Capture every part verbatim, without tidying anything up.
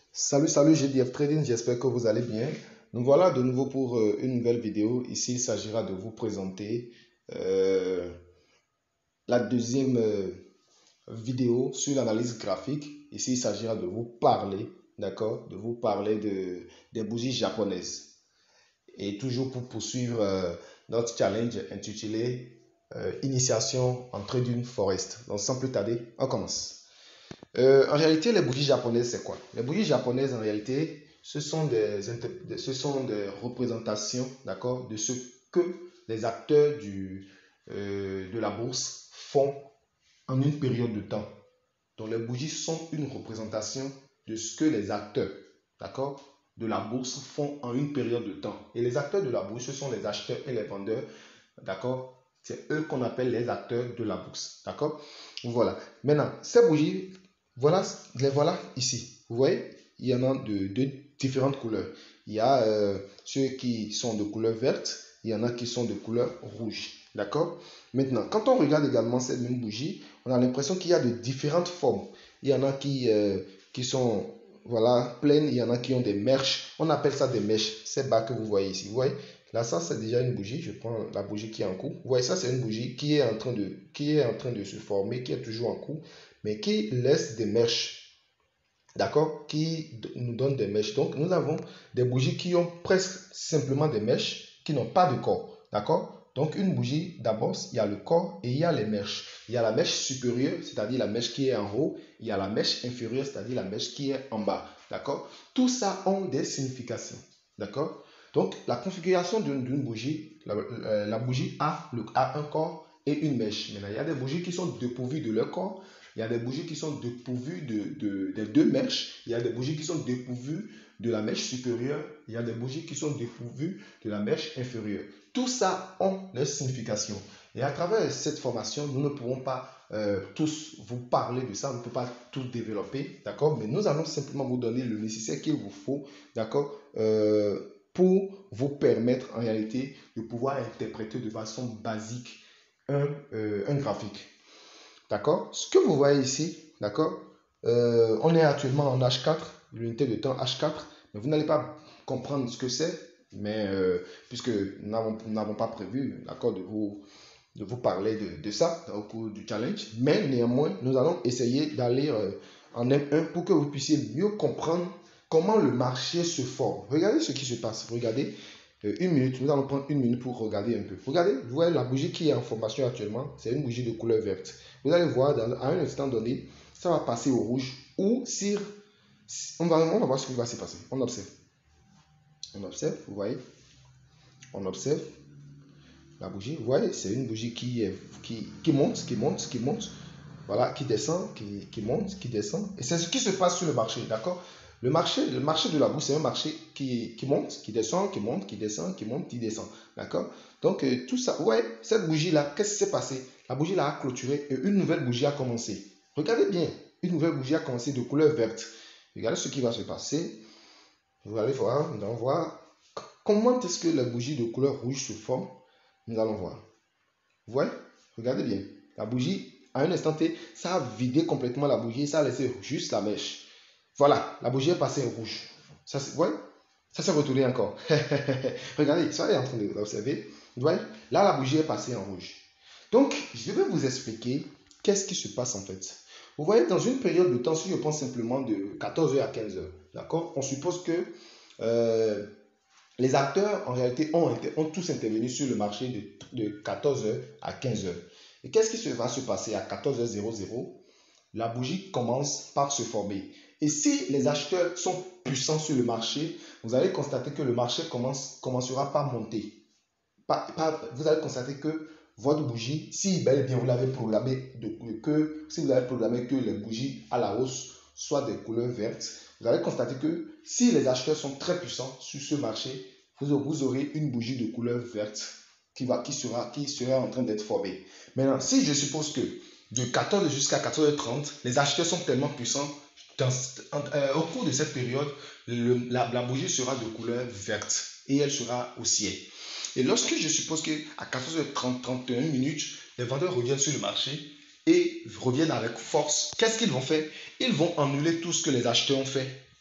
Salut, salut G D F Trading, j'espère que vous allez bien. Nous voilà de nouveau pour euh, une nouvelle vidéo. Ici, il s'agira de vous présenter euh, la deuxième euh, vidéo sur l'analyse graphique. Ici, il s'agira de vous parler, d'accord, de vous parler de, des bougies japonaises. Et toujours pour poursuivre euh, notre challenge intitulé euh, Initiation en Trading Forest. Donc, sans plus tarder, on commence. Euh, en réalité, les bougies japonaises, c'est quoi? Les bougies japonaises, en réalité, ce sont des, ce sont des représentations, d'accord, de ce que les acteurs du, euh, de la bourse font en une période de temps. Donc, les bougies sont une représentation de ce que les acteurs, d'accord, de la bourse font en une période de temps. Et les acteurs de la bourse, ce sont les acheteurs et les vendeurs, d'accord? C'est eux qu'on appelle les acteurs de la bourse, d'accord? Voilà. Maintenant, ces bougies, voilà, les voilà ici. Vous voyez, il y en a de, de différentes couleurs. Il y a euh, ceux qui sont de couleur verte, il y en a qui sont de couleur rouge. D'accord? Maintenant, quand on regarde également cette même bougie, on a l'impression qu'il y a de différentes formes. Il y en a qui, euh, qui sont voilà, pleines, il y en a qui ont des mèches. On appelle ça des mèches, ces bas que vous voyez ici. Vous voyez? Là, ça, c'est déjà une bougie. Je prends la bougie qui est en cours. Vous voyez, ça, c'est une bougie qui est en train de, qui est en train de se former, qui est toujours en cours, mais qui laisse des mèches, d'accord, qui nous donne des mèches. Donc, nous avons des bougies qui ont presque simplement des mèches, qui n'ont pas de corps, d'accord. Donc, une bougie, d'abord, il y a le corps et il y a les mèches. Il y a la mèche supérieure, c'est-à-dire la mèche qui est en haut. Il y a la mèche inférieure, c'est-à-dire la mèche qui est en bas, d'accord. Tout ça ont des significations, d'accord. Donc, la configuration d'une bougie, la, la, la bougie a, le, a un corps et une mèche. Maintenant, il y a des bougies qui sont dépourvues de leur corps. Il y a des bougies qui sont dépourvues de, de, des deux mèches. Il y a des bougies qui sont dépourvues de la mèche supérieure. Il y a des bougies qui sont dépourvues de la mèche inférieure. Tout ça ont leur signification. Et à travers cette formation, nous ne pourrons pas euh, tous vous parler de ça. On ne peut pas tout développer, d'accord? Mais nous allons simplement vous donner le nécessaire qu'il vous faut, d'accord? Euh, pour vous permettre en réalité de pouvoir interpréter de façon basique un, euh, un graphique. D'accord? Ce que vous voyez ici, d'accord? Euh, on est actuellement en H quatre, l'unité de temps H quatre, mais vous n'allez pas comprendre ce que c'est, mais euh, puisque nous n'avons pas prévu, d'accord, de vous, de vous parler de, de ça au cours du challenge, mais néanmoins, nous allons essayer d'aller euh, en M un pour que vous puissiez mieux comprendre comment le marché se forme. Regardez ce qui se passe. Regardez, euh, une minute, nous allons prendre une minute pour regarder un peu. Regardez, vous voyez la bougie qui est en formation actuellement, c'est une bougie de couleur verte. Vous allez voir, dans, à un instant donné, ça va passer au rouge ou si on va, on va voir ce qui va se passer. On observe. On observe, vous voyez. On observe la bougie. Vous voyez, c'est une bougie qui, est, qui, qui monte, qui monte, qui monte. Voilà, qui descend, qui, qui monte, qui descend. Et c'est ce qui se passe sur le marché, d'accord? Le marché, le marché de la bourse, c'est un marché qui, qui monte, qui descend, qui monte, qui descend, qui monte, qui descend. D'accord? Donc, euh, tout ça, ouais, cette bougie-là, qu'est-ce qui s'est passé? La bougie-là a clôturé et une nouvelle bougie a commencé. Regardez bien, une nouvelle bougie a commencé de couleur verte. Regardez ce qui va se passer. Vous allez voir, nous allons voir comment est-ce que la bougie de couleur rouge se forme. Nous allons voir. Vous voyez? Regardez bien. La bougie, à un instant T, ça a vidé complètement la bougie, ça a laissé juste la mèche. Voilà, la bougie est passée au rouge. Ça, ouais, ça s'est retourné encore. Regardez, soyez en train d'observer. Vous voyez, là, la bougie est passée en rouge. Donc, je vais vous expliquer qu'est-ce qui se passe en fait. Vous voyez, dans une période de temps, si je prends simplement de quatorze heures à quinze heures, d'accord, on suppose que euh, les acteurs, en réalité, ont, ont tous intervenu sur le marché de, de quatorze heures à quinze heures. Et qu'est-ce qui va se passer à quatorze heures? La bougie commence par se former. Et si les acheteurs sont puissants sur le marché, vous allez constater que le marché commence, commencera par monter. Par, par, vous allez constater que votre bougie, si bel et bien vous l'avez programmé, de, que, si vous avez programmé que les bougies à la hausse soient des couleurs vertes, vous allez constater que si les acheteurs sont très puissants sur ce marché, vous, vous aurez une bougie de couleur verte qui, va, qui, sera, qui sera en train d'être formée. Maintenant, si je suppose que de quatorze heures jusqu'à quatorze heures trente, les acheteurs sont tellement puissants, dans, euh, au cours de cette période, le, la, la bougie sera de couleur verte et elle sera haussière. Et lorsque je suppose qu'à quatorze heures trente, trente et une minutes, les vendeurs reviennent sur le marché et reviennent avec force, qu'est-ce qu'ils vont faire? Ils vont annuler tout ce que les acheteurs ont fait.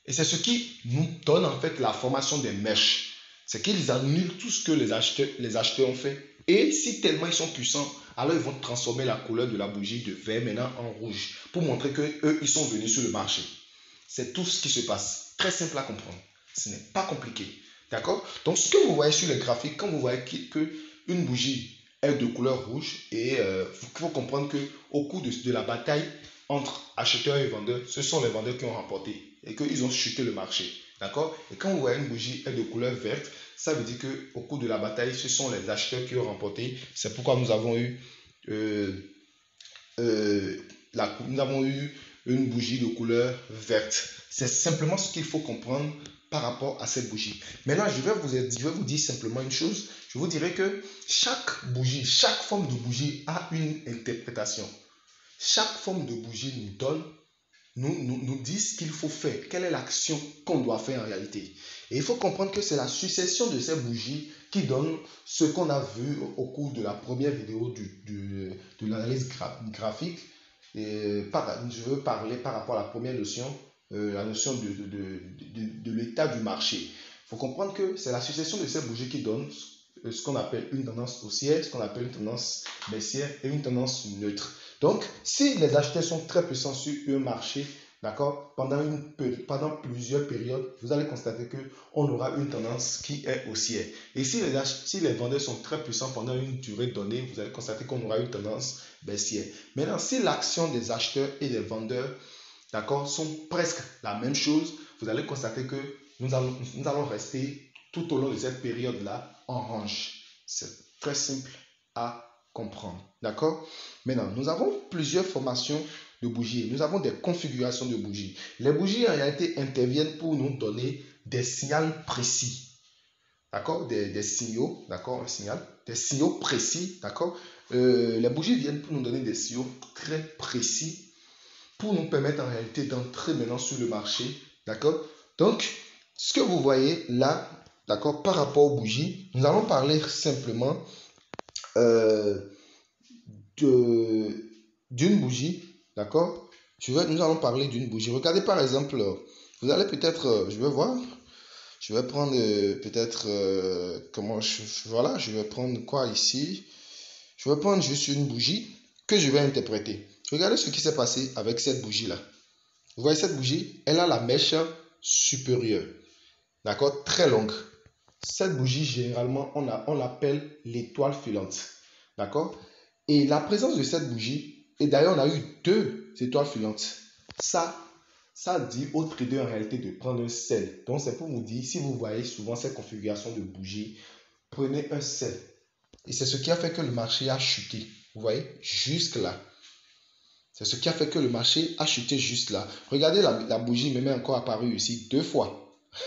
Et c'est ce qui nous donne en fait la formation des mèches. C'est qu'ils annulent tout ce que les acheteurs, les acheteurs ont fait. Et si tellement ils sont puissants, alors ils vont transformer la couleur de la bougie de vert maintenant en rouge pour montrer qu'eux, ils sont venus sur le marché. C'est tout ce qui se passe. Très simple à comprendre. Ce n'est pas compliqué. D'accord? Donc, ce que vous voyez sur le graphique, quand vous voyez qu'une bougie est de couleur rouge, et euh, il faut comprendre qu'au cours de, de la bataille entre acheteurs et vendeurs, ce sont les vendeurs qui ont remporté et qu'ils ont chuté le marché. D'accord? Et quand vous voyez une bougie est de couleur verte, ça veut dire qu'au cours de la bataille, ce sont les acheteurs qui ont remporté. C'est pourquoi nous avons eu, euh, euh, la, nous avons eu une bougie de couleur verte. C'est simplement ce qu'il faut comprendre par rapport à cette bougie. Maintenant, je vais vous, je vais vous dire simplement une chose. Je vous dirai que chaque bougie, chaque forme de bougie a une interprétation. Chaque forme de bougie nous donne, nous, nous, nous dit ce qu'il faut faire, quelle est l'action qu'on doit faire en réalité. Et il faut comprendre que c'est la succession de ces bougies qui donne ce qu'on a vu au cours de la première vidéo du, du, de l'analyse gra graphique. Et par, je veux parler par rapport à la première notion, euh, la notion de, de, de, de, de l'état du marché. Il faut comprendre que c'est la succession de ces bougies qui donne ce qu'on appelle une tendance haussière, ce qu'on appelle une tendance baissière et une tendance neutre. Donc, si les acheteurs sont très puissants sur un marché, d'accord, pendant, une, pendant plusieurs périodes, vous allez constater qu'on aura une tendance qui est haussière. Et si les, si les vendeurs sont très puissants pendant une durée donnée, vous allez constater qu'on aura une tendance baissière. Maintenant, si l'action des acheteurs et des vendeurs, d'accord, sont presque la même chose, vous allez constater que nous allons, nous allons rester tout au long de cette période-là en range. C'est très simple à comprendre. D'accord? Maintenant, nous avons plusieurs formations de bougies. Nous avons des configurations de bougies. Les bougies, en réalité, interviennent pour nous donner des signaux précis. D'accord? Des, des signaux, d'accord? Un signal. Des signaux précis, d'accord? Euh, les bougies viennent pour nous donner des signaux très précis pour nous permettre en réalité d'entrer maintenant sur le marché. D'accord? Donc, ce que vous voyez là, d'accord, par rapport aux bougies, nous allons parler simplement euh, d'une bougie, d'accord. Nous allons parler d'une bougie. Regardez par exemple, vous allez peut-être, je vais voir, je vais prendre euh, peut-être, euh, comment, je, voilà, je vais prendre quoi ici. Je vais prendre juste une bougie que je vais interpréter. Regardez ce qui s'est passé avec cette bougie-là. Vous voyez cette bougie, elle a la mèche supérieure, d'accord, très longue. Cette bougie, généralement, on, a, on l'appelle l'étoile filante, d'accord. Et la présence de cette bougie, et d'ailleurs, on a eu deux étoiles filantes. Ça, ça dit au trader en réalité de prendre un sell. Donc, c'est pour vous dire, si vous voyez souvent cette configuration de bougie, prenez un sell. Et c'est ce qui a fait que le marché a chuté. Vous voyez, jusque là. C'est ce qui a fait que le marché a chuté juste là. Regardez, la, la bougie me met encore apparu ici deux fois.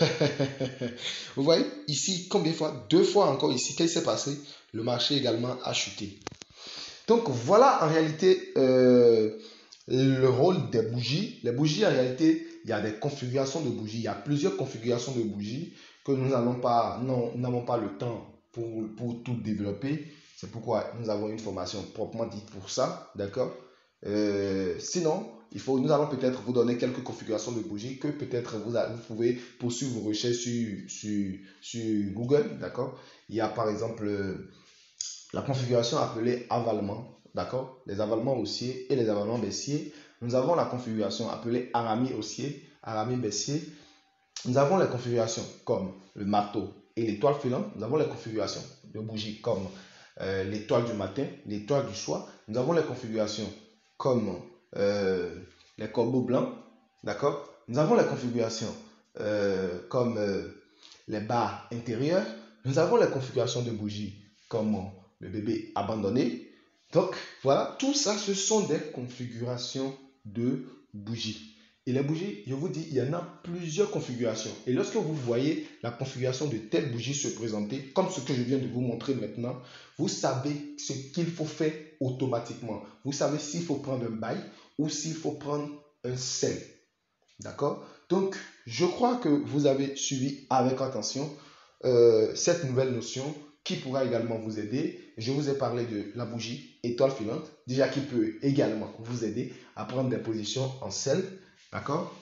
Vous voyez, ici, combien de fois? Deux fois encore ici. Qu'est-ce qui s'est passé? Le marché également a chuté. Donc, voilà en réalité euh, le rôle des bougies. Les bougies, en réalité, il y a des configurations de bougies. Il y a plusieurs configurations de bougies que nous n'avons pas, non, nous n'avons pas le temps pour, pour tout développer. C'est pourquoi nous avons une formation proprement dite pour ça. D'accord? Euh, sinon, il faut, nous allons peut-être vous donner quelques configurations de bougies que peut-être vous, vous pouvez poursuivre vos recherches sur, sur, sur Google. D'accord? Il y a par exemple euh, la configuration appelée avalement. D'accord? Les avalements haussiers et les avalements baissiers. Nous avons la configuration appelée Arami haussier, Arami baissier. Nous avons les configurations comme le marteau et l'étoile filante. Nous avons les configurations de bougies comme euh, l'étoile du matin, l'étoile du soir. Nous avons les configurations comme euh, les corbeaux blancs, d'accord. Nous avons la configuration euh, comme euh, les barres intérieures. Nous avons la configuration de bougies comme le bébé abandonné. Donc voilà, tout ça, ce sont des configurations de bougies. Et les bougies, je vous dis, il y en a plusieurs configurations. Et lorsque vous voyez la configuration de telle bougie se présenter, comme ce que je viens de vous montrer maintenant, vous savez ce qu'il faut faire automatiquement. Vous savez s'il faut prendre un buy ou s'il faut prendre un sell. D'accord? Donc, je crois que vous avez suivi avec attention euh, cette nouvelle notion qui pourra également vous aider. Je vous ai parlé de la bougie étoile filante, déjà qui peut également vous aider à prendre des positions en sell. D'accord?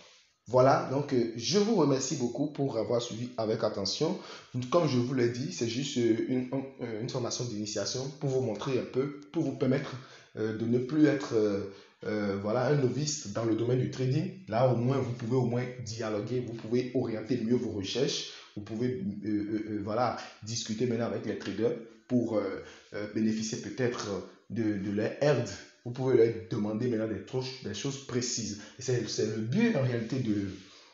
Voilà, donc euh, je vous remercie beaucoup pour avoir suivi avec attention. Comme je vous l'ai dit, c'est juste euh, une, un- une formation d'initiation pour vous montrer un peu, pour vous permettre euh, de ne plus être euh, euh, voilà, un novice dans le domaine du trading. Là, au moins, vous pouvez au moins dialoguer, vous pouvez orienter mieux vos recherches, vous pouvez euh, euh, euh, voilà, discuter maintenant avec les traders pour euh, euh, bénéficier peut-être de, de leur aide. Vous pouvez leur demander maintenant des, trucs, des choses précises. Et c'est c'est le but en réalité de,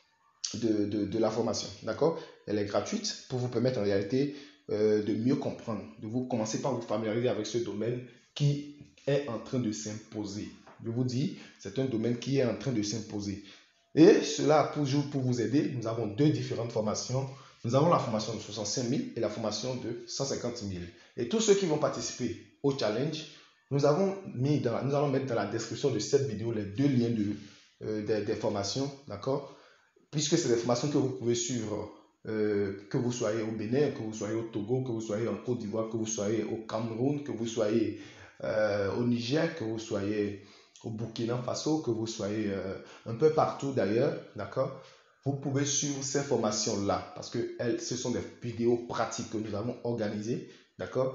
de, de, de la formation. D'accord? Elle est gratuite pour vous permettre en réalité euh, de mieux comprendre, de vous commencer par vous familiariser avec ce domaine qui est en train de s'imposer. Je vous dis, c'est un domaine qui est en train de s'imposer. Et cela, pour, pour vous aider, nous avons deux différentes formations. Nous avons la formation de soixante-cinq mille et la formation de cent cinquante mille. Et tous ceux qui vont participer au challenge, nous, avons mis dans, nous allons mettre dans la description de cette vidéo les deux liens de, euh, des, des formations, d'accord? Puisque c'est des formations que vous pouvez suivre, euh, que vous soyez au Bénin, que vous soyez au Togo, que vous soyez en Côte d'Ivoire, que vous soyez au Cameroun, que vous soyez euh, au Niger, que vous soyez au Burkina Faso, que vous soyez euh, un peu partout d'ailleurs, d'accord? Vous pouvez suivre ces formations-là parce que elles, ce sont des vidéos pratiques que nous avons organisées, d'accord?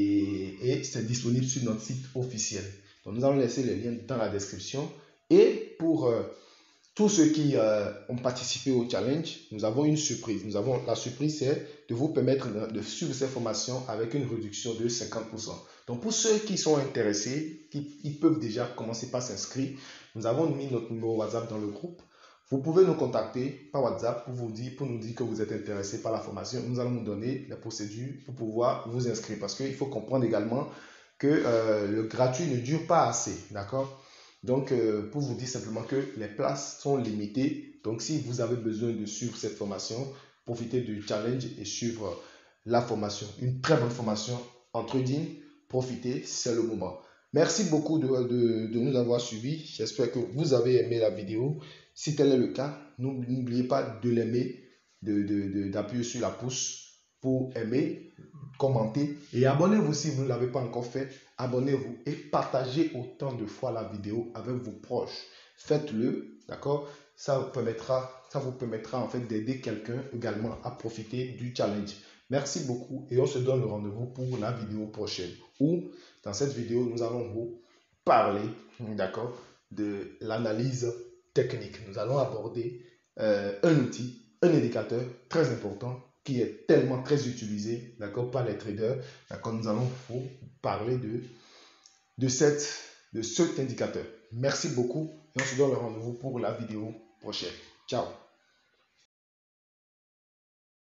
Et, et c'est disponible sur notre site officiel. Donc, nous allons laisser les liens dans la description. Et pour euh, tous ceux qui euh, ont participé au challenge, nous avons une surprise. Nous avons, la surprise, c'est de vous permettre de, de suivre ces formations avec une réduction de cinquante pour cent. Donc, pour ceux qui sont intéressés, qui, ils peuvent déjà commencer par s'inscrire. Nous avons mis notre numéro WhatsApp dans le groupe. Vous pouvez nous contacter par WhatsApp pour, vous dire, pour nous dire que vous êtes intéressé par la formation. Nous allons vous donner la procédure pour pouvoir vous inscrire. Parce qu'il faut comprendre également que euh, le gratuit ne dure pas assez. D'accord? Donc, euh, pour vous dire simplement que les places sont limitées. Donc, si vous avez besoin de suivre cette formation, profitez du challenge et suivre la formation. Une très bonne formation en trading. Profitez, c'est le moment. Merci beaucoup de, de, de nous avoir suivis. J'espère que vous avez aimé la vidéo. Si tel est le cas, n'oubliez pas de l'aimer, de, de, de, d'appuyer sur la pouce pour aimer, commenter et abonnez-vous si vous ne l'avez pas encore fait. Abonnez-vous et partagez autant de fois la vidéo avec vos proches. Faites-le, d'accord? Ça vous permettra, ça vous permettra en fait d'aider quelqu'un également à profiter du challenge. Merci beaucoup et on se donne le rendez-vous pour la vidéo prochaine où dans cette vidéo nous allons vous parler, d'accord, de l'analyse technique. Nous allons aborder euh, un outil, un indicateur très important qui est tellement très utilisé, d'accord, par les traders. D'accord, nous allons vous parler de, de, cette, de cet indicateur. Merci beaucoup et on se donne le rendez-vous pour la vidéo prochaine. Ciao.